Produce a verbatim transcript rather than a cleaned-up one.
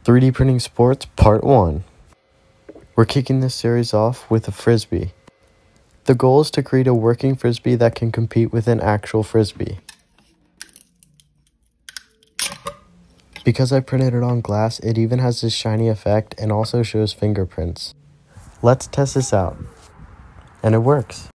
three D Printing Sports Part one. We're kicking this series off with a frisbee. The goal is to create a working frisbee that can compete with an actual frisbee. Because I printed it on glass, it even has this shiny effect and also shows fingerprints. Let's test this out. And it works.